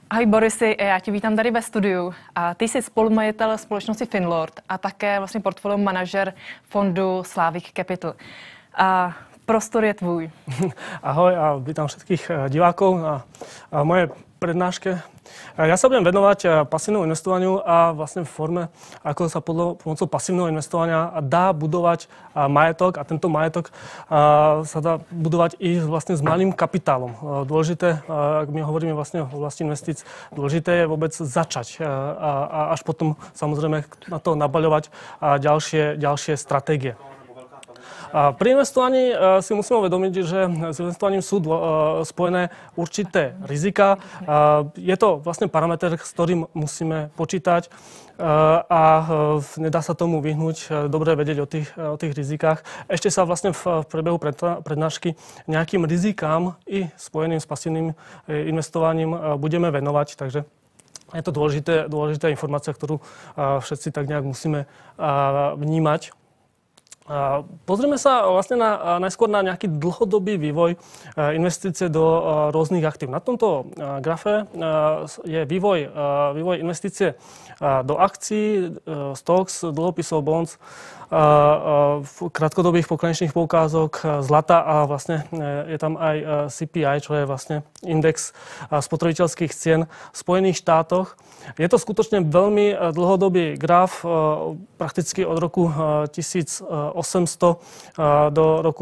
Ahoj Borisy, já tě vítám tady ve studiu. A ty jsi spolumajitel společnosti Finlord a také vlastně portfolio manažer fondu Slavic Capital. A prostor je tvůj. Ahoj a vítám všetkých divákov na mojej prednáške. Ja sa budem venovať pasívnemu investovaniu a vlastne v forme, ako sa pomocou pasívneho investovania dá budovať majetok a tento majetok sa dá budovať i vlastne s malým kapitálom. Dôležité, ak my hovoríme vlastne o oblasti investíc, dôležité je vôbec začať a až potom samozrejme na to nabaľovať ďalšie stratégie. Pri investovaní si musíme uvedomiť, že s investovaním sú spojené určité rizika. Je to vlastne parameter, s ktorým musíme počítať a nedá sa tomu vyhnúť. Dobre vedieť o tých rizikách. Ešte sa vlastne v priebehu prednášky nejakým rizikám i spojeným s pasívnym investovaním budeme venovať. Takže je to dôležitá informácia, ktorú všetci tak nejak musíme vnímať. Pozrieme sa vlastne najskôr na nejaký dlhodobý vývoj investície do rôznych aktív. Na tomto grafe je vývoj investície do akcií, stocks, dlhopisov, bonds, krátkodobých pokladničných poukázok, zlata a vlastne je tam aj CPI, čo je vlastne index spotrebiteľských cien v Spojených štátoch. Je to skutočne veľmi dlhodobý graf, prakticky od roku 1800 do roku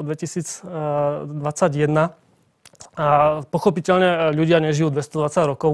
2021. A pochopiteľne ľudia nežijú 220 rokov.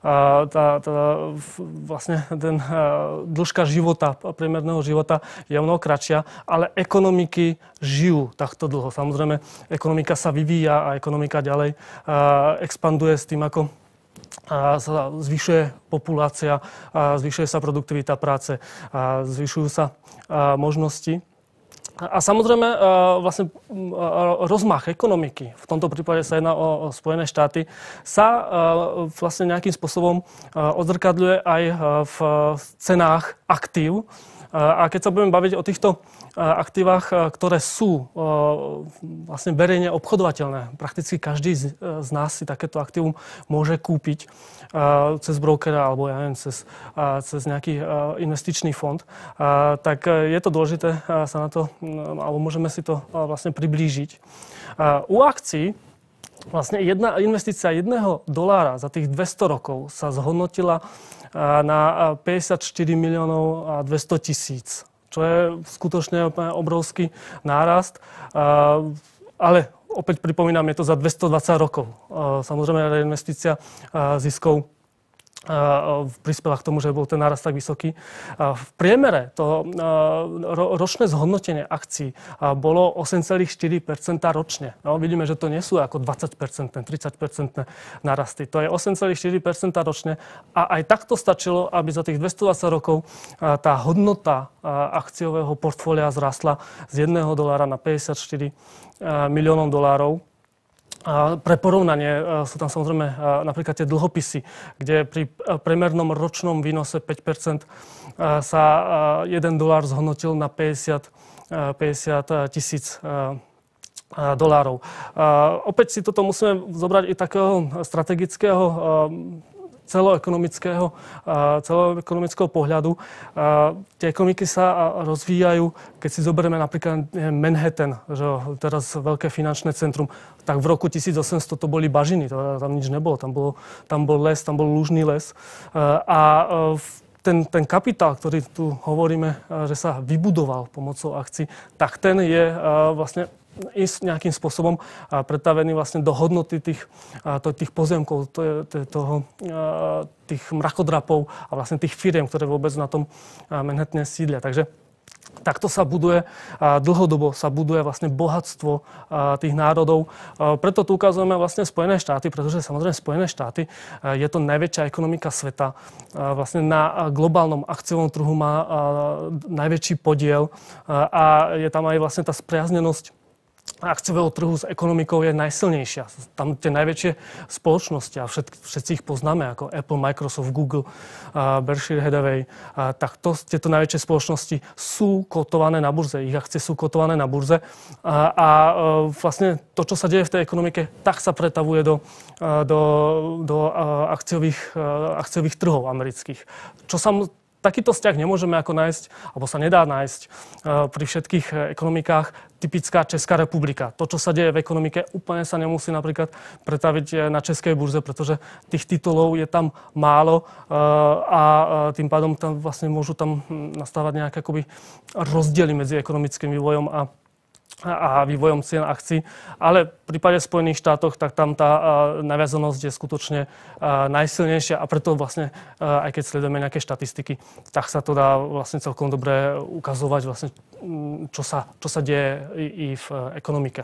Vlastne dĺžka života, priemerného života je mnoho kratšia, ale ekonomiky žijú takto dlho. Samozrejme, ekonomika sa vyvíja a ekonomika ďalej expanduje s tým, ako sa zvyšuje populácia, zvyšuje sa produktivita práce, zvyšujú sa možnosti. A samozrejme vlastne rozmach ekonomiky, v tomto prípade sa jedná o Spojené štáty, sa vlastne nejakým spôsobom odzrkadľuje aj v cenách aktív. A keď sa budeme baviť o týchto aktívach, ktoré sú vlastne verejne obchodovateľné, prakticky každý z nás si takéto aktívum môže kúpiť cez brokera alebo ja neviem, cez nejaký investičný fond, tak je to dôležité sa na to, alebo môžeme si to vlastne priblížiť. U akcií vlastne jedna investícia $1 za tých 200 rokov sa zhodnotila na 54 200 000, čo je skutočne obrovský nárast. Ale opäť pripomínam, je to za 220 rokov. Samozrejme, reinvestícia ziskov prispela k tomu, že bol ten nárast tak vysoký. V priemere to ročné zhodnotenie akcií bolo 8,4% ročne. No, vidíme, že to nie sú ako 20%, 30% narasty. To je 8,4% ročne a aj takto stačilo, aby za tých 220 rokov tá hodnota akciového portfólia zrastla z $1 na 54 miliónov dolárov. Pre porovnanie sú tam samozrejme napríklad tie dlhopisy, kde pri priemernom ročnom výnose 5% sa $1 zhodnotil na 50 000 $. Opäť si toto musíme zobrať i takého strategického celoekonomického pohľadu. Tie ekonomiky sa rozvíjajú, keď si zoberieme napríklad Manhattan, že teraz veľké finančné centrum, tak v roku 1800 to boli bažiny, tam nič nebolo, tam bol les, tam bol lužný les. Ten kapitál, ktorý tu hovoríme, že sa vybudoval pomocou akcií, tak ten je vlastne nejakým spôsobom pretavený vlastne do hodnoty tých pozemkov, tých mrakodrapov a vlastne tých firiem, ktoré vôbec na tom Manhattane sídlia. Takže takto sa buduje, dlhodobo sa buduje vlastne bohatstvo tých národov. Preto tu ukazujeme vlastne Spojené štáty, pretože samozrejme Spojené štáty je to najväčšia ekonomika sveta. Vlastne na globálnom akciovom trhu má najväčší podiel a je tam aj vlastne tá spriaznenosť akciového trhu s ekonomikou je najsilnejšia. Tam tie najväčšie spoločnosti, a všetci ich poznáme, ako Apple, Microsoft, Google, Berkshire Hathaway, tak tieto najväčšie spoločnosti sú kotované na burze. Ich akcie sú kotované na burze a vlastne to, čo sa deje v tej ekonomike, tak sa pretavuje do akciových trhov amerických. Takýto vzťah nemôžeme ako nájsť, alebo sa nedá nájsť pri všetkých ekonomikách. Typická Česká republika. To, čo sa deje v ekonomike, úplne sa nemusí napríklad pretaviť na českej burze, pretože tých titulov je tam málo a tým pádom tam vlastne môžu tam nastávať nejaké akoby rozdiely medzi ekonomickým vývojom a vývojom cien akcií. Ale v prípade Spojených štátoch, tak tam tá naviazanosť je skutočne najsilnejšia a preto vlastne, aj keď sledujeme nejaké štatistiky, tak sa to dá vlastne celkom dobre ukazovať vlastne, čo sa deje i v ekonomike.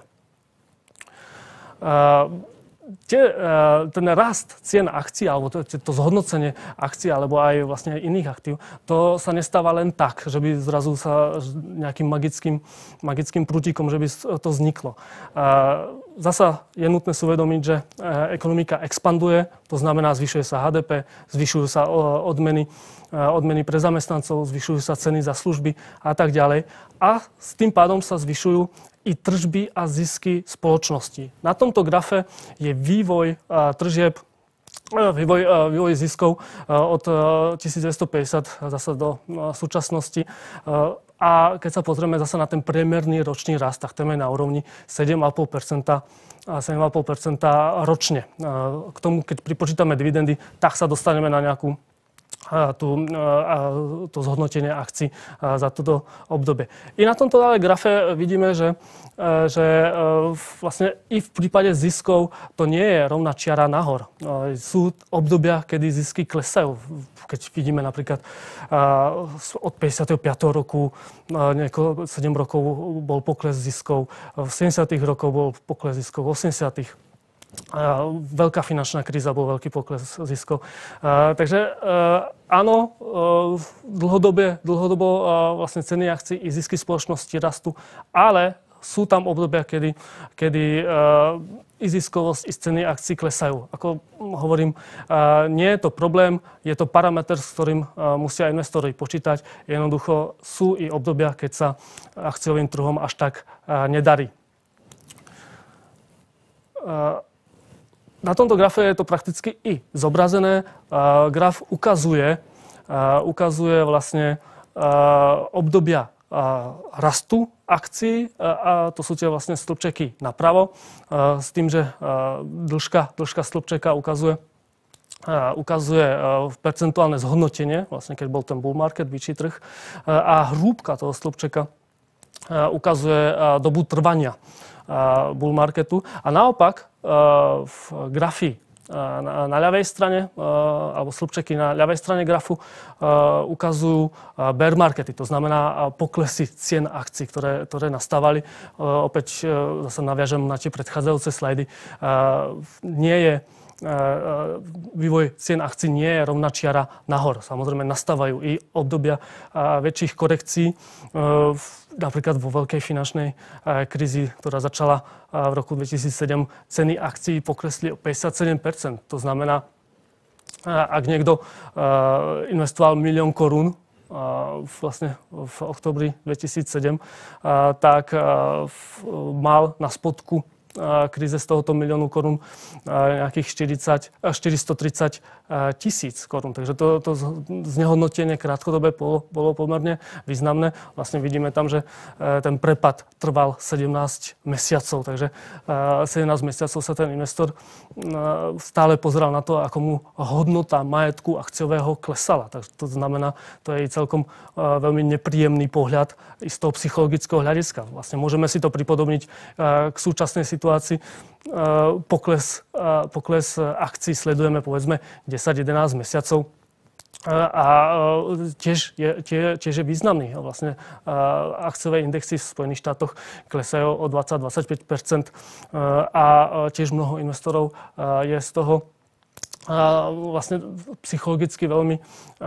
Ten rast cien akcií, alebo to zhodnocenie akcií, alebo aj vlastne iných aktív, to sa nestáva len tak, že by zrazu sa nejakým magickým prútikom, že by to vzniklo. Zasa je nutné si uvedomiť, že ekonomika expanduje, to znamená, zvyšuje sa HDP, zvyšujú sa odmeny pre zamestnancov, zvyšujú sa ceny za služby a tak ďalej. A s tým pádom sa zvyšujú i tržby a zisky spoločnosti. Na tomto grafe je vývoj tržieb, vývoj ziskov od 1950 zase do súčasnosti. A keď sa pozrieme zase na ten priemerný ročný rast, tak ten je na úrovni 7,5% ročne. K tomu, keď pripočítame dividendy, tak sa dostaneme na nejakú to zhodnotenie akcií za toto obdobie. I na tomto grafe vidíme, že vlastne i v prípade ziskov to nie je rovná čiara nahor. Sú obdobia, kedy zisky klesajú. Keď vidíme napríklad od 55. roku 7 rokov bol pokles ziskov, v 70. rokoch bol pokles ziskov, v 80. Veľká finančná kríza, bol veľký pokles ziskov. Takže áno, dlhodobo vlastne ceny akcií i zisky spoločnosti rastú, ale sú tam obdobia, kedy i ziskovosť, i ceny akcií klesajú. Ako hovorím, nie je to problém, je to parameter, s ktorým musia investori počítať. Jednoducho sú i obdobia, keď sa akciovým trhom až tak nedarí. Na tomto grafe je to prakticky i zobrazené. Graf ukazuje vlastne obdobia rastu akcií a to sú tie vlastne stĺpčeky napravo s tým, že dĺžka stĺpčeka ukazuje percentuálne zhodnotenie, vlastne keď bol ten bull market, vyšší trh, a hrúbka toho stĺpčeka ukazuje dobu trvania bull marketu. A naopak v grafi na ľavej strane, alebo slupčeky na ľavej strane grafu ukazujú bear markety, to znamená poklesy cien akcií, ktoré nastávali. Opäť zase naviažem na tie predchádzajúce slajdy. Vývoj cien akcií nie je rovná čiara nahor. Samozrejme nastávajú i obdobia väčších korekcií. Napríklad vo veľkej finančnej krízi, ktorá začala v roku 2007, ceny akcií poklesli o 57%. To znamená, ak niekto investoval 1 000 000 korún vlastne v októbri 2007, tak mal na spodku kríze z tohoto 1 000 000 korún nejakých 430 000 korún. Takže to znehodnotenie krátkodobé bolo pomerne významné. Vlastne vidíme tam, že ten prepad trval 17 mesiacov. Takže 17 mesiacov sa ten investor stále pozeral na to, ako mu hodnota majetku akciového klesala. Takže to znamená, to je celkom veľmi nepríjemný pohľad i z toho psychologického hľadiska. Vlastne môžeme si to pripodobniť k súčasnej situácii. Pokles akcií sledujeme povedzme 10-11 mesiacov a tiež je významný. Vlastne akciové indexy v Spojených štátoch klesajú o 20-25% a tiež mnoho investorov je z toho vlastne psychologicky veľmi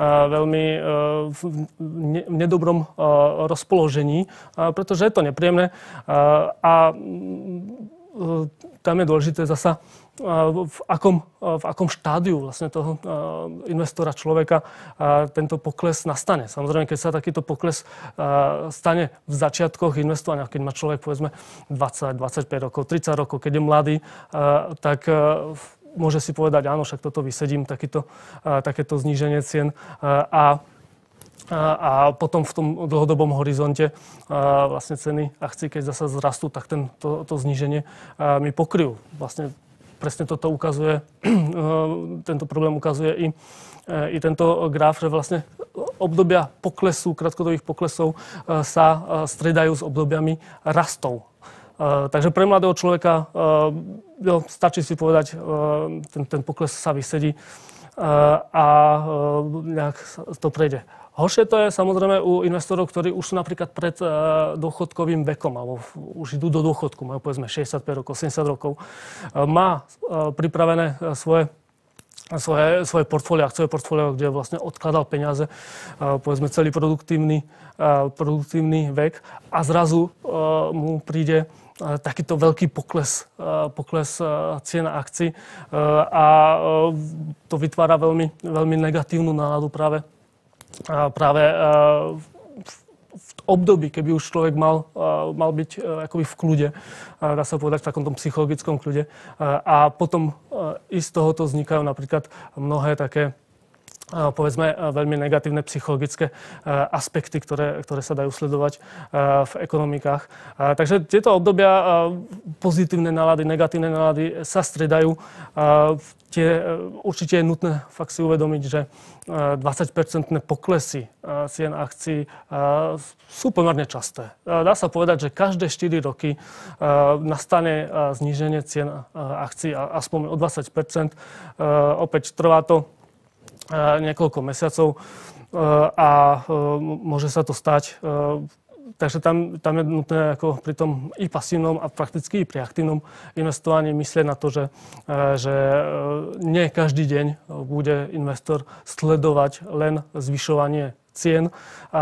v nedobrom rozpoložení, pretože je to nepríjemné a tam je dôležité zasa v akom štádiu vlastne toho investora človeka tento pokles nastane. Samozrejme, keď sa takýto pokles stane v začiatkoch investovania, keď má človek povedzme 20, 25 rokov, 30 rokov, keď je mladý, tak môže si povedať, áno, však toto vysedím, takéto zníženie cien a potom v tom dlhodobom horizonte vlastne ceny akcií, keď zasa zrastú, tak to zníženie mi pokryjú. Vlastne presne toto ukazuje, tento problém ukazuje i tento graf, že vlastne obdobia poklesu, krátkodobých poklesov sa striedajú s obdobiami rastov. Takže pre mladého človeka stačí si povedať, ten pokles sa vysedí a nejak to prejde. Horšie to je samozrejme u investorov, ktorí už sú napríklad pred dôchodkovým vekom, alebo už idú do dôchodku, majú povedzme 65 rokov, 70 rokov. Má pripravené svoje portfólio, akciové portfólio, kde vlastne odkladal peniaze, povedzme celý produktívny vek a zrazu mu príde takýto veľký pokles cien akcií a to vytvára veľmi negatívnu náladu práve v období, keby už človek mal byť akoby v kľude, dá sa povedať v takomto psychologickom kľude. A potom i z tohoto vznikajú napríklad mnohé také povedzme veľmi negatívne psychologické aspekty, ktoré sa dajú sledovať v ekonomikách. Takže tieto obdobia pozitívne nálady, negatívne nálady sa striedajú. Určite je nutné fakt si uvedomiť, že 20% poklesy cien akcií sú pomerne časté. Dá sa povedať, že každé 4 roky nastane zníženie cien akcií aspoň o 20%. Opäť trvá to niekoľko mesiacov a môže sa to stať. Takže tam je nutné ako pri tom i pasívnom a prakticky i pri aktívnom investovaní myslieť na to, že nie každý deň bude investor sledovať len zvyšovanie cien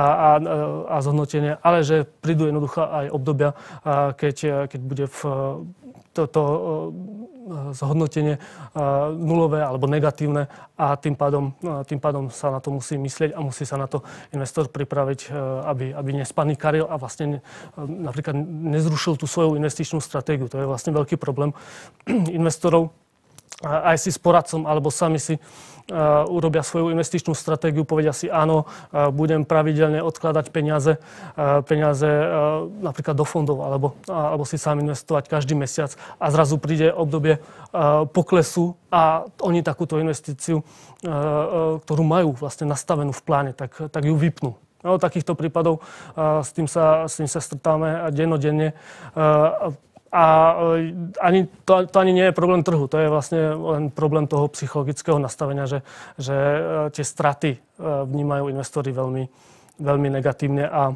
a zhodnotenie, ale že prídu jednoducho aj obdobia, keď bude toto zhodnotenie nulové alebo negatívne a tým pádom sa na to musí myslieť a musí sa na to investor pripraviť, aby nespanikaril a vlastne napríklad nezrušil tú svoju investičnú stratégiu. To je vlastne veľký problém investorov. Aj si s poradcom alebo sami si urobia svoju investičnú stratégiu, povedia si áno, budem pravidelne odkladať peniaze napríklad do fondov alebo si sám investovať každý mesiac a zrazu príde obdobie poklesu a oni takúto investíciu, ktorú majú vlastne nastavenú v pláne, tak ju vypnú. No, takýchto prípadov s tým sa stretávame dennodenne. A to ani nie je problém trhu, to je vlastne len problém toho psychologického nastavenia, že tie straty vnímajú investori veľmi, veľmi negatívne a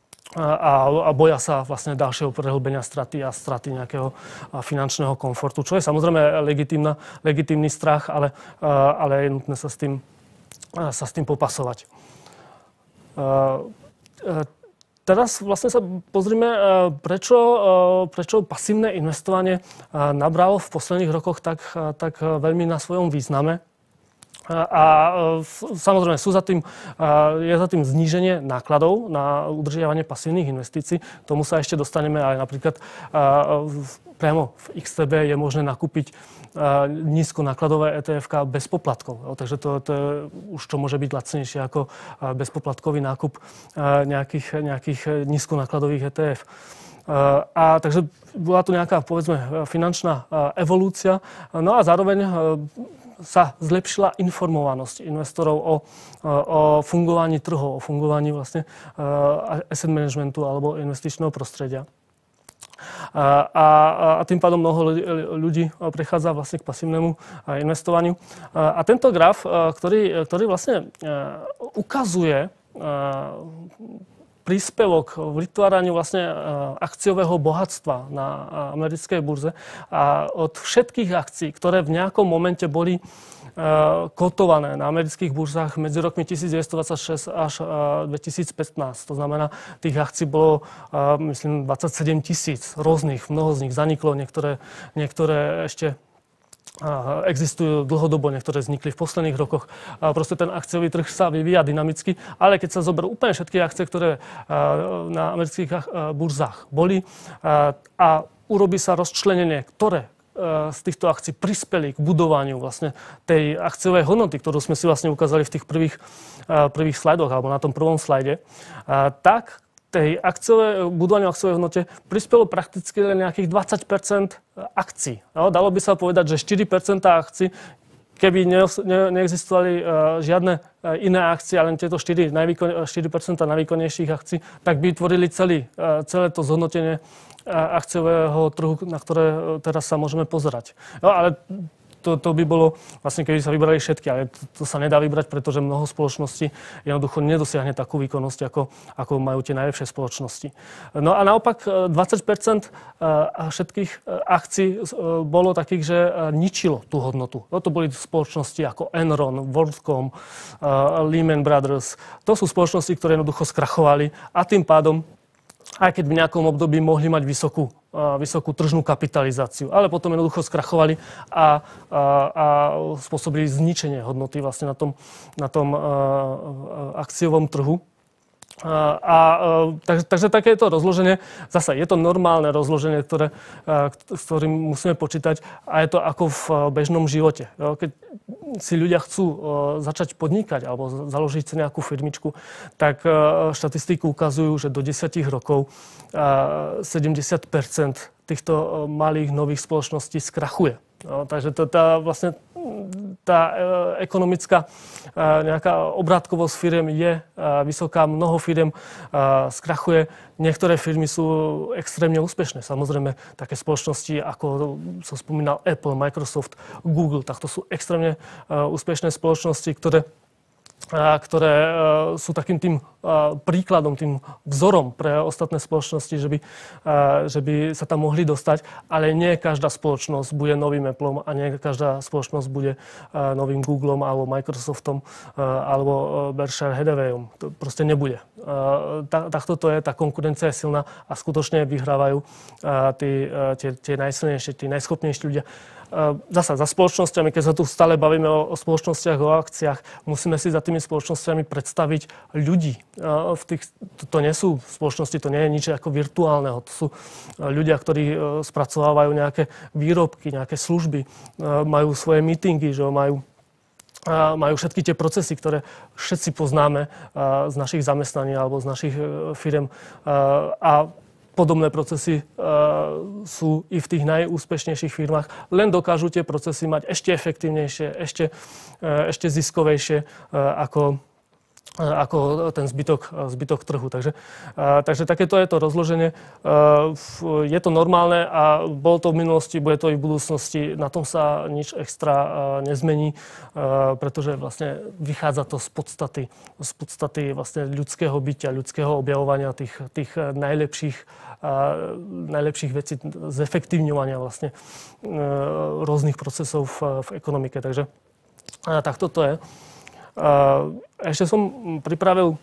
boja sa vlastne ďalšieho prehlbenia straty a straty nejakého finančného komfortu, čo je samozrejme legitímny strach, ale je nutné sa s tým popasovať. Teraz vlastne sa pozrime, prečo pasívne investovanie nabralo v posledných rokoch tak veľmi na svojom význame. A samozrejme je za tým zníženie nákladov na udržiavanie pasívnych investícií. K tomu sa ešte dostaneme, ale napríklad priamo v XTB je možné nakúpiť nízkonákladové ETF bez poplatkov. Takže to je už čo môže byť lacnejšie ako bezpoplatkový nákup nejakých nízkonákladových ETF. Takže bola tu nejaká, povedzme, finančná evolúcia. No a zároveň sa zlepšila informovanosť investorov o fungovaní trhov, o fungovaní vlastne asset managementu alebo investičného prostredia. A tým pádom mnoho ľudí prechádza vlastne k pasívnemu investovaniu. A tento graf, ktorý vlastne ukazuje príspevok v vytváraní vlastne akciového bohatstva na americkej burze a od všetkých akcií, ktoré v nejakom momente boli kotované na amerických burzách medzi rokmi 1926 až 2015. To znamená, tých akcií bolo, myslím, 27 000 rôznych, mnoho z nich zaniklo, niektoré ešte existujú dlhodobo, niektoré vznikli v posledných rokoch. Proste ten akciový trh sa vyvíja dynamicky, ale keď sa zoberú úplne všetky akcie, ktoré na amerických burzách boli a urobí sa rozčlenenie, ktoré z týchto akcií prispeli k budovaniu vlastne tej akciovej hodnoty, ktorú sme si vlastne ukázali v tých prvých slajdoch alebo na tom prvom slajde, tak tej budovaniu akciovej hodnote prispelo prakticky len nejakých 20% akcií. No, dalo by sa povedať, že 4% akcií, keby neexistovali žiadne iné akcie, len tieto 4% najvýkonnejších akcií, tak by tvorili celé to zhodnotenie akciového trhu, na ktoré teraz sa môžeme pozerať. No, ale to by bolo, vlastne keby sa vybrali všetky, ale to sa nedá vybrať, pretože mnoho spoločností jednoducho nedosiahne takú výkonnosť, ako majú tie najlepšie spoločnosti. No a naopak 20% všetkých akcií bolo takých, že ničilo tú hodnotu. No, to boli spoločnosti ako Enron, WorldCom, Lehman Brothers. To sú spoločnosti, ktoré jednoducho skrachovali a tým pádom aj keď v nejakom období mohli mať vysokú tržnú kapitalizáciu. Ale potom jednoducho skrachovali a spôsobili zničenie hodnoty vlastne na tom akciovom trhu. Takže takéto rozloženie, zasa je to normálne rozloženie, s ktorým musíme počítať a je to ako v bežnom živote. Keď si ľudia chcú začať podnikať alebo založiť si nejakú firmičku, tak štatistiky ukazujú, že do 10 rokov 70% týchto malých nových spoločností skrachuje. No, takže tá ekonomická nejaká obrátkovosť firiem je vysoká, mnoho firiem skrachuje. Niektoré firmy sú extrémne úspešné. Samozrejme, také spoločnosti, ako som spomínal, Apple, Microsoft, Google, tak to sú extrémne úspešné spoločnosti, ktoré sú takým tým príkladom, tým vzorom pre ostatné spoločnosti, že by sa tam mohli dostať, ale nie každá spoločnosť bude novým Appleom a nie každá spoločnosť bude novým Googlom alebo Microsoftom alebo Berkshire Hathawayom. To proste nebude. Takto to je, tá konkurencia je silná a skutočne vyhrávajú tie najsilnejšie, tí najschopnejší ľudia. Zasa za spoločnosťami, keď sa tu stále bavíme o spoločnostiach, o akciách, musíme si za tými spoločnostiami predstaviť ľudí. To nie sú spoločnosti, to nie je nič ako virtuálneho. To sú ľudia, ktorí spracovávajú nejaké výrobky, nejaké služby, majú svoje meetingy, že majú všetky tie procesy, ktoré všetci poznáme z našich zamestnaní alebo z našich firiem. A podobné procesy sú i v tých najúspešnejších firmách, len dokážu tie procesy mať ešte efektívnejšie, ešte ziskovejšie ako ten zbytok trhu. Takže takéto je to rozloženie. Je to normálne a bolo to v minulosti, bude to i v budúcnosti. Na tom sa nič extra nezmení, pretože vlastne vychádza to z podstaty vlastne ľudského bytia, ľudského objavovania tých najlepších vecí, zefektívňovania vlastne rôznych procesov v ekonomike. Takže takto to je. Ešte som pripravil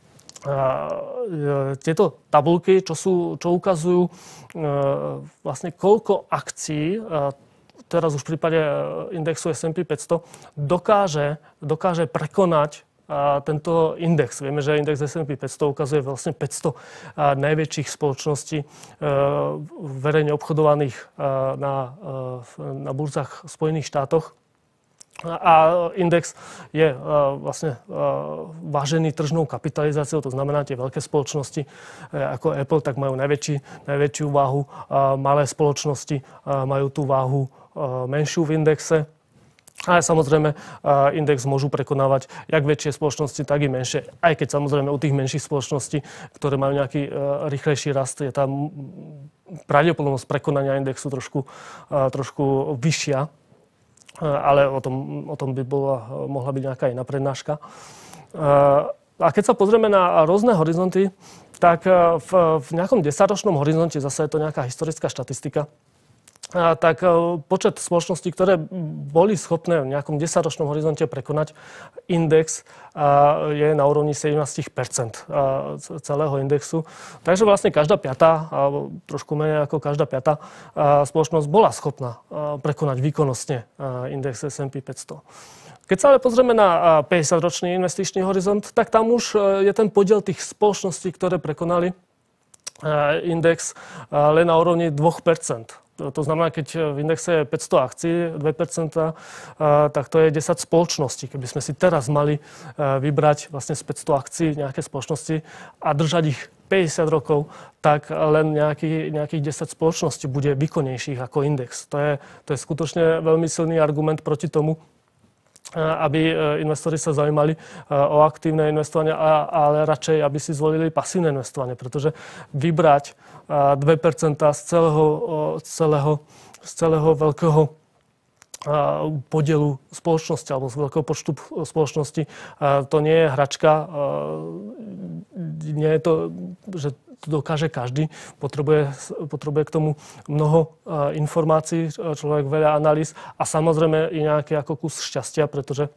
tieto tabuľky, čo ukazujú vlastne koľko akcií, teraz už v prípade indexu S&P 500, dokáže prekonať tento index. Vieme, že index S&P 500 ukazuje vlastne 500 najväčších spoločností verejne obchodovaných na burzách v Spojených štátoch. A index je vlastne vážený tržnou kapitalizáciou, to znamená, tie veľké spoločnosti ako Apple tak majú najväčšiu váhu, malé spoločnosti majú tú váhu menšiu v indexe. Ale samozrejme, index môžu prekonávať jak väčšie spoločnosti, tak i menšie. Aj keď samozrejme u tých menších spoločností, ktoré majú nejaký rýchlejší rast, je tam pravdepodobnosť prekonania indexu trošku vyššia. Ale o tom by mohla byť nejaká iná prednáška. A keď sa pozrieme na rôzne horizonty, tak v nejakom 10-ročnom horizonte, zase je to nejaká historická štatistika, tak počet spoločností, ktoré boli schopné v nejakom 10-ročnom horizonte prekonať index, je na úrovni 17% celého indexu. Takže vlastne každá piatá, alebo trošku menej ako každá piatá spoločnosť bola schopná prekonať výkonnostne index S&P 500. Keď sa ale pozrieme na 50-ročný investičný horizont, tak tam už je ten podiel tých spoločností, ktoré prekonali index len na úrovni 2%. To znamená, keď v indexe je 500 akcií, 2%, tak to je 10 spoločností. Keby sme si teraz mali vybrať vlastne z 500 akcií nejaké spoločnosti a držať ich 50 rokov, tak len nejakých 10 spoločností bude výkonnejších ako index. To je skutočne veľmi silný argument proti tomu, aby investori sa zaujímali o aktívne investovanie, ale radšej, aby si zvolili pasívne investovanie, pretože vybrať 2% z celého veľkého podielu spoločnosti alebo z veľkého počtu spoločnosti, to nie je hračka, nie je to, že to dokáže každý, potrebuje k tomu mnoho informácií, človek veľa analýz a samozrejme i nejaký ako kus šťastia, pretože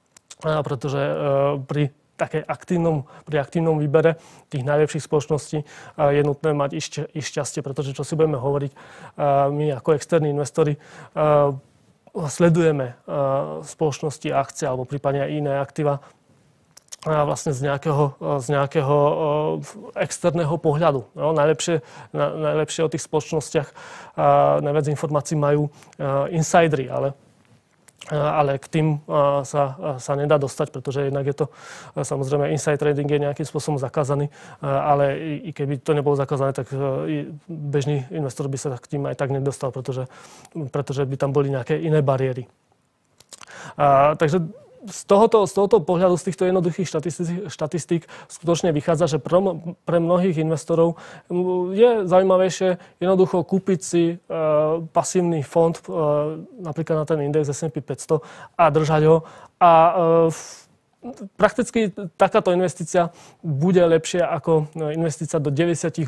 pri aktívnom výbere tých najlepších spoločností je nutné mať i šťastie, pretože čo si budeme hovoriť, my ako externí investori sledujeme spoločnosti, akcie alebo prípadne aj iné aktíva vlastne z nejakého externého pohľadu. No, najlepšie o tých spoločnostiach najviac informácií majú insidery, ale k tým sa nedá dostať, pretože jednak je to, samozrejme, inside trading je nejakým spôsobom zakázaný, ale i keby to nebolo zakázané, tak bežný investor by sa k tým aj tak nedostal, pretože by tam boli nejaké iné bariéry. Takže z tohoto pohľadu, z týchto jednoduchých štatistík skutočne vychádza, že pre mnohých investorov je zaujímavejšie jednoducho kúpiť si pasívny fond, napríklad na ten index S&P 500 a držať ho. A prakticky takáto investícia bude lepšia ako investícia do 98%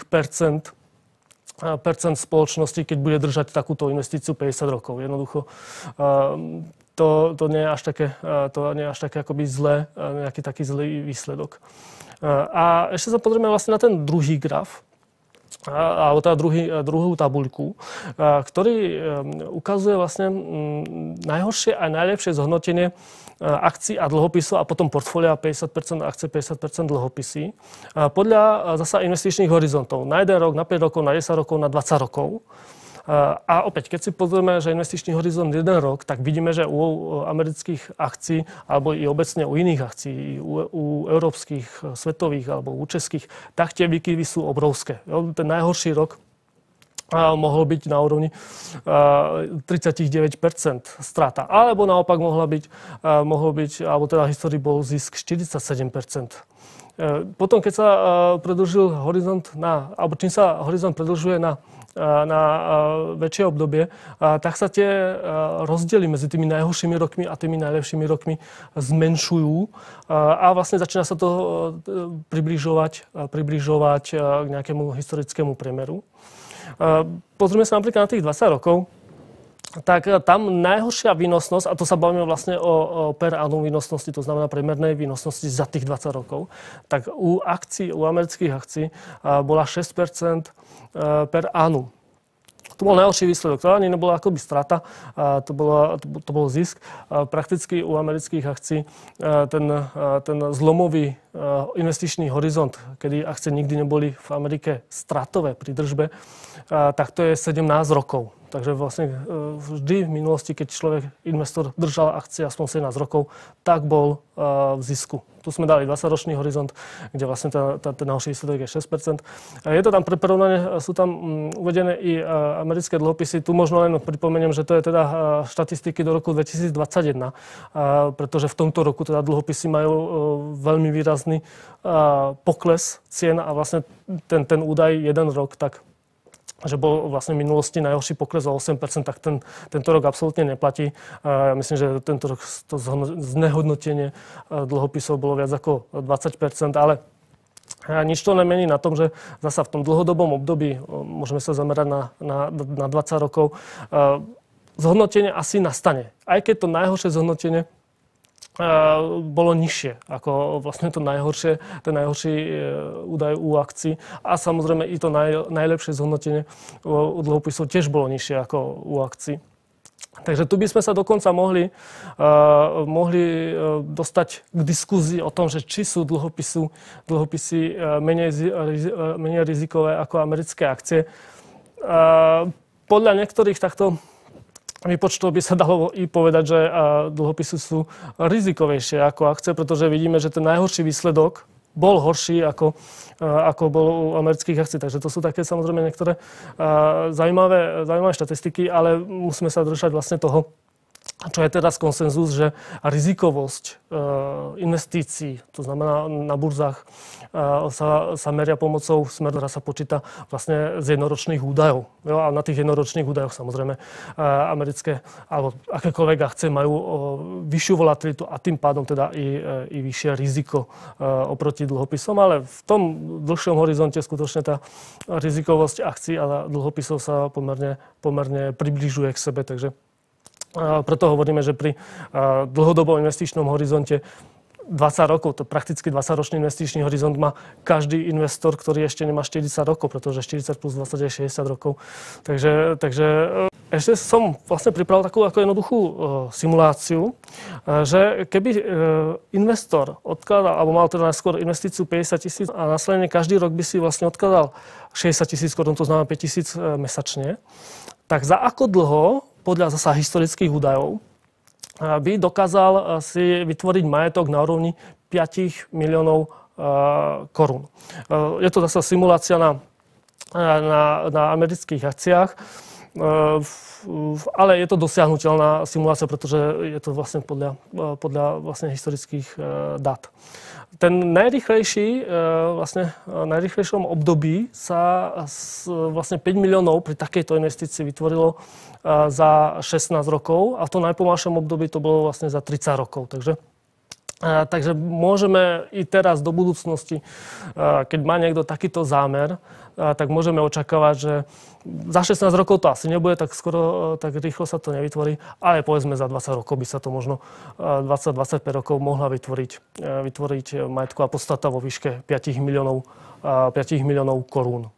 spoločnosti, keď bude držať takúto investíciu 50 rokov. Jednoducho to nie je až také akoby zlé, nejaký taký zlý výsledok. A ešte sa pozrieme vlastne na ten druhý graf, alebo teda druhú tabuľku, ktorý ukazuje vlastne najhoršie a najlepšie zhodnotenie akcií a dlhopisov a potom portfólia 50% akcie, 50% dlhopisy. Podľa zasa investičných horizontov na 1 rok, na 5 rokov, na 10 rokov, na 20 rokov. A opäť, keď si pozrieme, že investičný horizont 1 rok, tak vidíme, že u amerických akcií, alebo i obecne u iných akcií, u európskych, svetových alebo u českých, tak tie výkyvy sú obrovské. Ten najhorší rok mohol byť na úrovni 39% strata. Alebo naopak mohol byť, alebo teda v histórii bol zisk 47%. Potom, keď sa predĺžil horizont alebo čím sa horizont predĺžuje na väčšie obdobie, tak sa tie rozdiely medzi tými najhoršími rokmi a tými najlepšími rokmi zmenšujú a vlastne začína sa to približovať k nejakému historickému priemeru. Pozrieme sa napríklad na tých 20 rokov, tak tam najhoršia výnosnosť, a to sa bavíme vlastne o per annum výnosnosti, to znamená priemernej výnosnosti za tých 20 rokov, tak u amerických akcií bola 6% per annum. To bol najhorší výsledok. To ani nebola akoby strata, to bol zisk. Prakticky u amerických akcií ten zlomový investičný horizont, kedy akcie nikdy neboli v Amerike stratové pri držbe, tak to je 17 rokov. Takže vlastne vždy v minulosti, keď investor držal akcie aspoň 17 rokov, tak bol v zisku. Tu sme dali 20-ročný horizont, kde vlastne ten najhorší výsledok je 6%. Je to tam pre porovnanie, sú tam uvedené i americké dlhopisy. Tu možno len pripomeniem, že to je teda štatistiky do roku 2021, pretože v tomto roku teda dlhopisy majú veľmi výrazný pokles cien a vlastne ten údaj jeden rok, tak že bol vlastne v minulosti najhorší pokles o 8%, tak tento rok absolútne neplatí. Ja myslím, že tento rok to znehodnotenie dlhopisov bolo viac ako 20%, ale nič to nemení na tom, že zasa v tom dlhodobom období, môžeme sa zamerať na 20 rokov, zhodnotenie asi nastane. Aj keď to najhoršie zhodnotenie bolo nižšie ako vlastne ten najhorší údaj u akcií. A samozrejme i to najlepšie zhodnotenie u dlhopisov tiež bolo nižšie ako u akcií. Takže tu by sme sa dokonca mohli dostať k diskuzii o tom, že či sú dlhopisy menej rizikové ako americké akcie. Podľa niektorých takto výpočtov by sa dalo i povedať, že dlhopisy sú rizikovejšie ako akcie, pretože vidíme, že ten najhorší výsledok bol horší ako bol u amerických akcií. Takže to sú také samozrejme niektoré zaujímavé štatistiky, ale musíme sa držať vlastne toho, čo je teraz konsenzus, že rizikovosť investícií, to znamená na burzách, sa meria pomocou smeru, ktorá sa počíta vlastne z jednoročných údajov. Jo? A na tých jednoročných údajoch samozrejme americké alebo akékoľvek akcie majú vyššiu volatilitu a tým pádom teda i vyššie riziko oproti dlhopisom, ale v tom dlhšom horizonte skutočne tá rizikovosť akcií a dlhopisov sa pomerne približuje k sebe, takže preto hovoríme, že pri dlhodobom investičnom horizonte 20 rokov, to prakticky 20-ročný investičný horizont má každý investor, ktorý ešte nemá 40 rokov, pretože 40 plus 20 je 60 rokov. Takže ešte som vlastne pripravil takú ako jednoduchú simuláciu, že keby investor odkladal, alebo mal teda najskôr investíciu 50 000 a následne každý rok by si vlastne odkladal 60 000 korún, to znamená 5 000 mesačne, tak za ako dlho, podľa zasa historických údajov, by dokázal si vytvoriť majetok na úrovni 5 miliónov korún. Je to zase simulácia na amerických akciách, ale je to dosiahnuteľná simulácia, pretože je to vlastne podľa vlastne historických dát. Ten najrýchlejšom období sa vlastne 5 miliónov pri takejto investícii vytvorilo za 16 rokov a v tom najpomalšom období to bolo vlastne za 30 rokov. Takže môžeme i teraz do budúcnosti, keď má niekto takýto zámer, tak môžeme očakávať, že za 16 rokov to asi nebude, tak rýchlo sa to nevytvorí, ale povedzme za 20 rokov by sa to možno 20-25 rokov mohla vytvoriť majetková podstata vo výške 5 miliónov korún.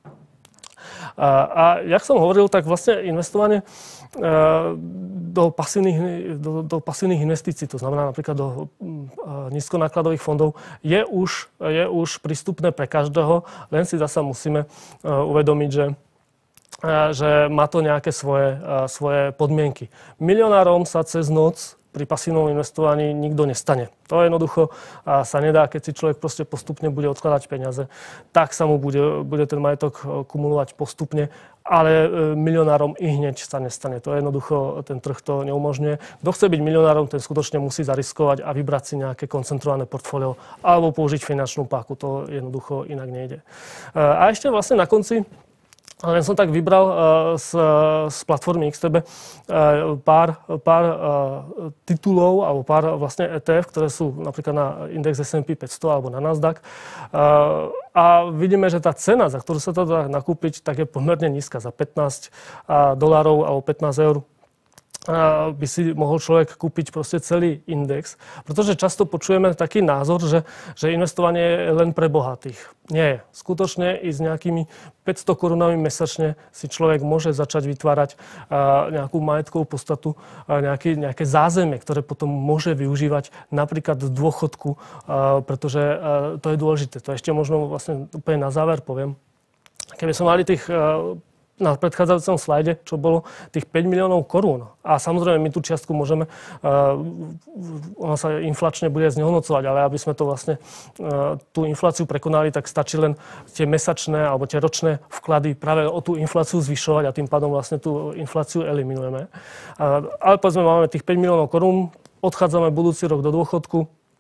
A jak som hovoril, tak vlastne investovanie do pasívnych investícií, to znamená napríklad do nízkonákladových fondov, je už prístupné pre každého, len si zasa musíme uvedomiť, že má to nejaké svoje podmienky. Milionárom sa cez noc pri pasívnom investovaní nikto nestane. To jednoducho sa nedá, keď si človek proste postupne bude odkladať peniaze, tak sa mu bude ten majetok kumulovať postupne, ale milionárom i hneď sa nestane. To jednoducho ten trh to neumožňuje. Kto chce byť milionárom, ten skutočne musí zariskovať a vybrať si nejaké koncentrované portfólio alebo použiť finančnú páku. To jednoducho inak nejde. A ešte vlastne na konci len som tak vybral z platformy XTB pár titulov alebo pár vlastne ETF, ktoré sú napríklad na index S&P 500 alebo na Nasdaq. A vidíme, že tá cena, za ktorú sa to dá nakúpiť, tak je pomerne nízka. Za $15 alebo 15 eur by si mohol človek kúpiť proste celý index. Pretože často počujeme taký názor, že investovanie je len pre bohatých. Nie je. Skutočne i s nejakými 500 korunami mesačne si človek môže začať vytvárať nejakú majetkovú podstatu, nejaké zázemie, ktoré potom môže využívať napríklad v dôchodku, pretože to je dôležité. To ešte možno vlastne úplne na záver poviem. Keby sme mali tých na predchádzajúcom slajde, čo bolo tých 5 miliónov korún. A samozrejme, my tú čiastku môžeme, ona sa inflačne bude znehodnocovať, ale aby sme to vlastne, tú infláciu prekonali, tak stačí len tie mesačné alebo tie ročné vklady práve o tú infláciu zvyšovať a tým pádom vlastne tú infláciu eliminujeme. Ale povedzme, máme tých 5 miliónov korún, odchádzame budúci rok do dôchodku,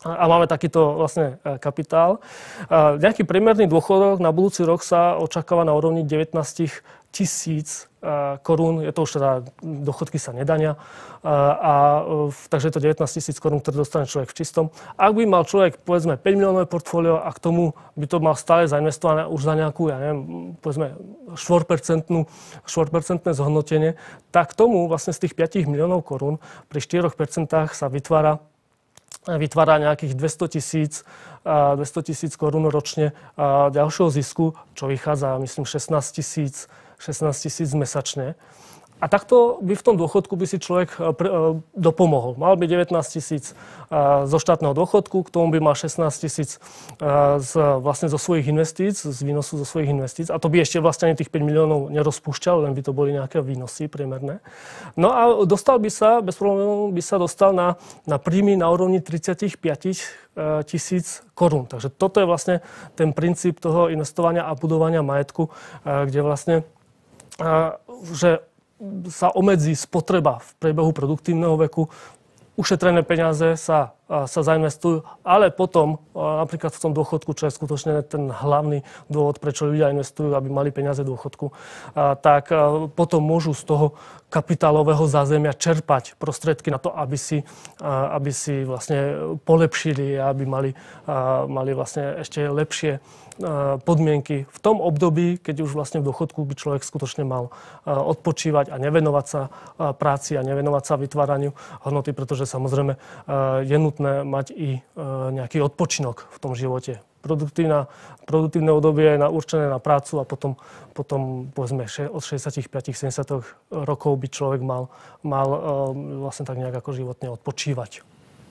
a máme takýto vlastne kapitál. Nejaký priemerný dôchodok na budúci rok sa očakáva na úrovni 19 000 korún. Je to už teda, dôchodky sa nedania. Takže je to 19 000 korún, ktoré dostane človek v čistom. Ak by mal človek, povedzme, 5 miliónové portfólio a k tomu by to mal stále zainvestované už za nejakú, ja neviem, povedzme, 4% zhodnotenie, tak k tomu vlastne z tých 5 miliónov korún pri 4% sa vytvára nejakých 200 000 korún ročne ďalšieho zisku, čo vychádza, myslím, 16 000 mesačne. A takto by v tom dôchodku by si človek dopomohol. Mal by 19 000 zo štátneho dôchodku, k tomu by mal 16 000 vlastne zo svojich investíc, z výnosu zo svojich investíc. A to by ešte vlastne ani tých 5 miliónov nerozpúšťal, len by to boli nejaké výnosy priemerné. No a dostal by sa, bez problémov by sa dostal na príjmy na úrovni 35 000 korún. Takže toto je vlastne ten princíp toho investovania a budovania majetku, kde vlastne, že sa obmedzí spotreba v priebehu produktívneho veku, ušetrené peniaze sa zainvestujú, ale potom napríklad v tom dôchodku, čo je skutočne ten hlavný dôvod, prečo ľudia investujú, aby mali peniaze v dôchodku, tak potom môžu z toho kapitálového zázemia čerpať prostriedky na to, aby si vlastne polepšili a aby mali vlastne ešte lepšie podmienky v tom období, keď už vlastne v dôchodku by človek skutočne mal odpočívať a nevenovať sa práci a nevenovať sa vytváraniu hodnoty, pretože samozrejme je nutné mať i nejaký odpočinok v tom živote. Produktívne obdobie je určené na prácu a potom povedzme od 65-70 rokov by človek mal vlastne tak nejak ako životne odpočívať.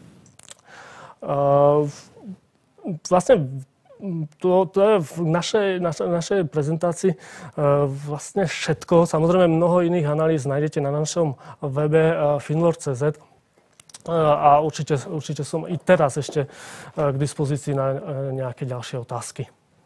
Vlastne to je v našej prezentácii vlastne všetko. Samozrejme mnoho iných analýz nájdete na našom webe finlord.cz a určite som i teraz ešte k dispozícii na nejaké ďalšie otázky.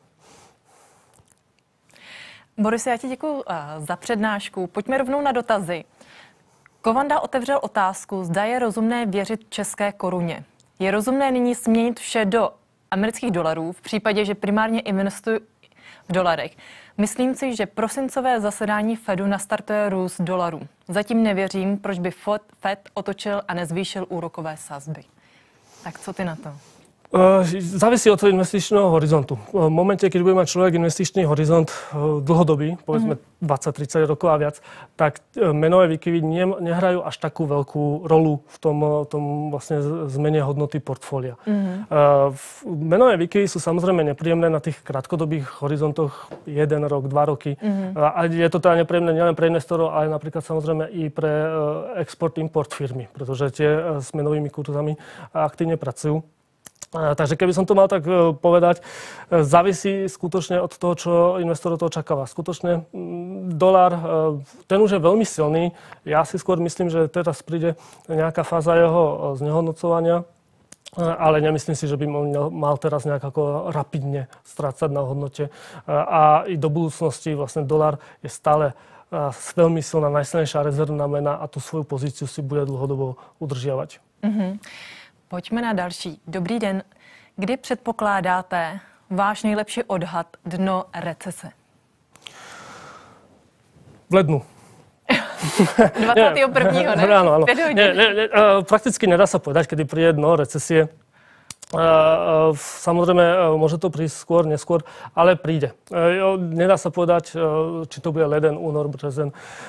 Boris, já ti děkuji za přednášku. Pojďme rovnou na dotazy. Kovanda otevřel otázku, zda je rozumné věřit české koruně. Je rozumné nyní směnit vše do amerických dolarů v případě, že primárně investuji v dolarech. Myslím si, že prosincové zasedání Fedu nastartuje růst dolarů. Zatím nevěřím, proč by Fed otočil a nezvýšil úrokové sazby. Tak co ty na to? Závisí od investičného horizontu. V momente, keď bude mať človek investičný horizont dlhodobý, povedzme 20-30 rokov a viac, tak menové výkyvy nehrajú až takú veľkú rolu v tom vlastne zmene hodnoty portfólia. Menové výkyvy sú samozrejme nepríjemné na tých krátkodobých horizontoch 1 rok, 2 roky. A je to teda nepríjemné nielen pre investorov, ale napríklad samozrejme i pre export-import firmy, pretože tie s menovými kurzami aktívne pracujú. Takže keby som to mal tak povedať, závisí skutočne od toho, čo investor to očakáva. Skutočne dolár, ten už je veľmi silný. Ja si skôr myslím, že teraz príde nejaká fáza jeho znehodnocovania, ale nemyslím si, že by mal teraz nejak ako rapidne strácať na hodnote. A i do budúcnosti vlastne dolár je stále veľmi silná, najsilnejšia rezervná mena a tú svoju pozíciu si bude dlhodobo udržiavať. Pojďme na další. Dobrý den. Kdy předpokládáte váš nejlepší odhad dno recese? V lednu. 21. ne? Áno. Prakticky nedá sa povedať, kedy príde dno recesie. Samozrejme, môže to prísť skôr, neskôr, ale príde. Nedá sa povedať, či to bude leden, únor, březen.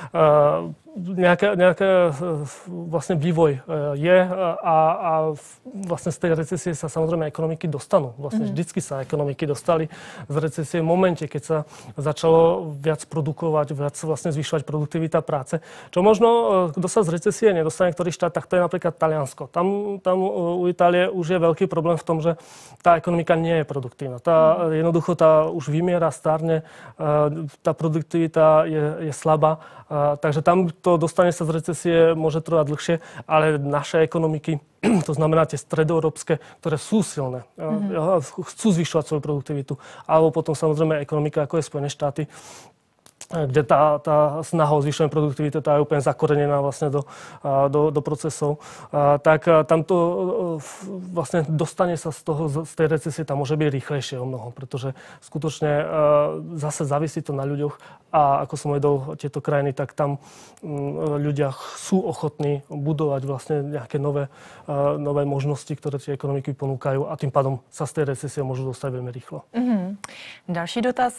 Nejaké vlastne vývoj je a vlastne z tej recesie sa samozrejme ekonomiky dostanú. Vlastne vždycky sa ekonomiky dostali z recesie v momente, keď sa začalo viac produkovať, viac vlastne zvyšovať produktivita práce. Čo možno, kto sa z recesie nedostane, ktorý štát, tak to je napríklad Taliansko. Tam u Itálie už je veľký problém v tom, že tá ekonomika nie je produktívna. Jednoducho už vymiera, stárne, tá produktivita je slabá. Takže tam to dostane sa z recesie môže trvať dlhšie, ale naše ekonomiky, to znamená tie stredoeurópske, ktoré sú silné, chcú zvyšovať svoju produktivitu, alebo potom samozrejme ekonomika, ako je Spojené štáty, kde tá snaha o zvýšenie produktivity tá je úplne zakorenená vlastne do procesov, tak tamto vlastne dostane sa z tej recesie tam môže byť rýchlejšie o mnoho, pretože skutočne zase závisí to na ľuďoch a ako som uvedol tieto krajiny, tak tam ľudia sú ochotní budovať vlastne nejaké nové možnosti, ktoré tie ekonomiky ponúkajú a tým pádom sa z tej recesie môžu dostať veľmi rýchlo. Další dotaz.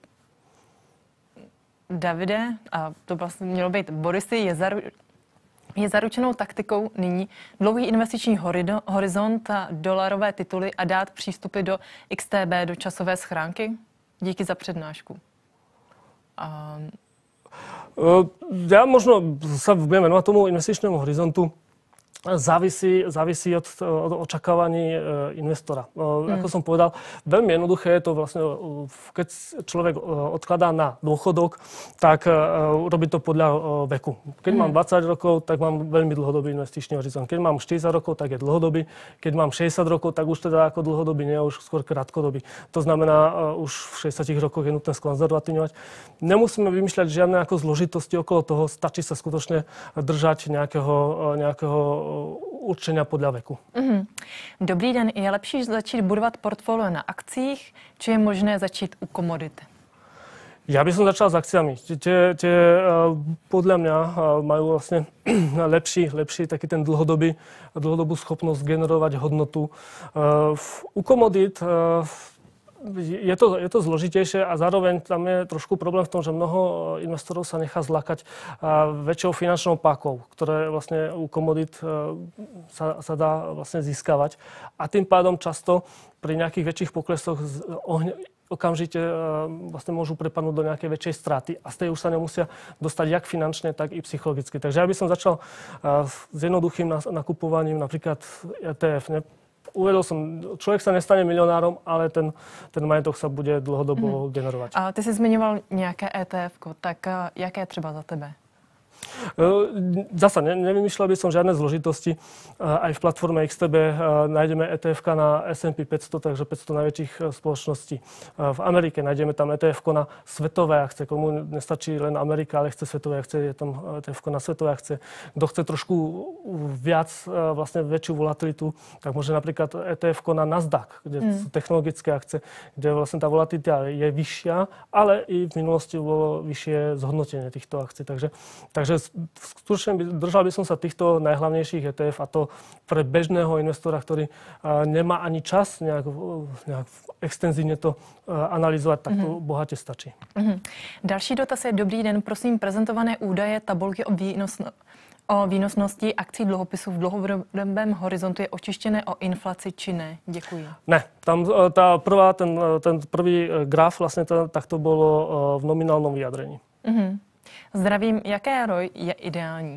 Davide, a to vlastně mělo být Borisy, je zaručenou taktikou nyní dlouhý investiční horizont a dolarové tituly a dát přístupy do XTB, do časové schránky? Díky za přednášku. Ja možno sa budem venovať tomu investičnému horizontu. Závisí od očakávaní investora. Ako som povedal, veľmi jednoduché je to vlastne, keď človek odkladá na dôchodok, tak robí to podľa veku. Keď mám 20 rokov, tak mám veľmi dlhodobý investičný horizont. Keď mám 40 rokov, tak je dlhodobý. Keď mám 60 rokov, tak už teda ako dlhodobý nie, už skôr krátkodobý. To znamená, už v 60 rokoch je nutné skonzervatívňovať. Nemusíme vymýšľať žiadne ako zložitosti okolo toho, stačí sa skutočne držať nejakého určenia podľa veku. Dobrý den. Je lepší začít budovat portfolio na akcích, či je možné začít u komodit? Ja by som začal s akciami. Tie podľa mňa majú vlastne lepší taký ten dlhodobú schopnosť generovať hodnotu. U komodít je to zložitejšie a zároveň tam je trošku problém v tom, že mnoho investorov sa nechá zlákať väčšou finančnou pákou, ktoré vlastne u komodít sa dá vlastne získavať. A tým pádom často pri nejakých väčších poklesoch okamžite vlastne môžu prepadnúť do nejakej väčšej straty a z tej už sa nemusia dostať jak finančne, tak i psychologicky. Takže ja by som začal s jednoduchým nakupovaním, napríklad ETF. Uvedol som, človek sa nestane milionárom, ale ten majetok sa bude dlhodobo generovať. A ty si zmiňoval nejaké ETF, tak jaké třeba za tebe? Zasa nevymýšľal by som žiadne zložitosti. Aj v platforme XTB nájdeme ETF na S&P 500, takže 500 najväčších spoločností. V Amerike nájdeme tam ETF na svetové akcie. Komu nestačí len Amerika, ale chce svetové akcie, je tam ETF na svetové akcie. Kto chce trošku viac, vlastne väčšiu volatilitu, tak môže napríklad ETF na Nasdaq, kde sú technologické akcie, kde vlastne tá volatilita je vyššia, ale i v minulosti bolo vyššie zhodnotenie týchto akcií. Takže skutočne držal by som sa týchto najhlavnejších ETF a to pre bežného investora, ktorý nemá ani čas nejak extenzívne to analyzovať, tak to bohatě stačí. Další dotaz je: dobrý den, prosím, prezentované údaje tabulky o výnosnosti akcí dluhopisů v dlouhodobém horizontu je očištěné o inflaci či ne? Děkuji. Ne, tam ten prvý graf vlastně tak to bylo v nominálnom vyjadrení. Zdravím, jaké ROI je ideální?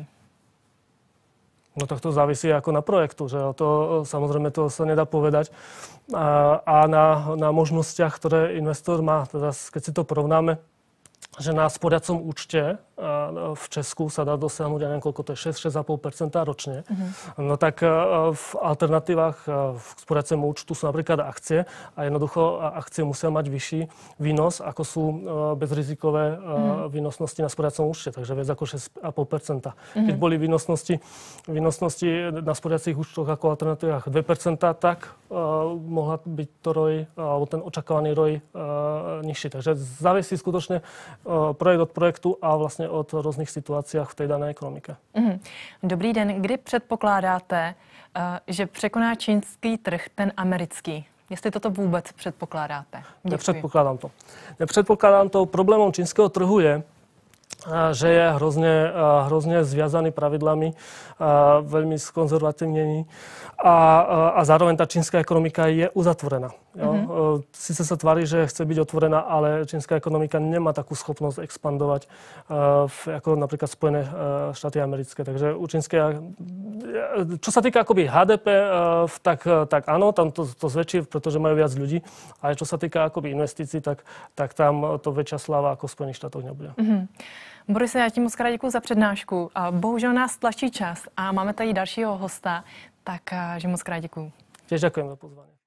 No tak to závisí ako na projektu, že to samozrejme to sa nedá povedať. A na možnostiach, ktoré investor má, teda keď si to porovnáme, že na sporiacom účte v Česku sa dá dosiahnuť, ja neviem, koľko to je, 6-6,5% ročne. No tak v alternatívach v sporiacom účtu sú napríklad akcie a jednoducho akcie musia mať vyšší výnos, ako sú bezrizikové výnosnosti na sporiacom účte, takže viac ako 6,5%. Keď boli výnosnosti na sporiacich účtoch ako alternatívach 2%, tak mohla byť to ROI, alebo ten očakávaný ROI nižší. Takže závisí skutočne projekt od projektu a vlastne od rôznych situáciách v tej danej ekonomike. Dobrý den. Kdy předpokládáte, že překoná čínský trh ten americký? Jestli toto vůbec předpokládáte? Děkuji. Nepředpokládám to. Problémom čínskeho trhu je, že je hrozne zviazaný pravidlami, veľmi skonzervatívnený a zároveň tá čínska ekonomika je uzatvorená. Sice sa tvári, že chce byť otvorená, ale čínska ekonomika nemá takú schopnosť expandovať ako napríklad Spojené štáty americké. Takže u čínskej, čo sa týka akoby HDP, tak áno, tam to zväčší, pretože majú viac ľudí, ale čo sa týka akoby investícií, tak tam to väčšia sláva ako v Spojených štátoch nebude. Borise, já ti moc krát děkuji za přednášku. Bohužel nás tlačí čas a máme tady dalšího hosta, takže moc krát děkuji. Tiež ďakujem za pozvanie.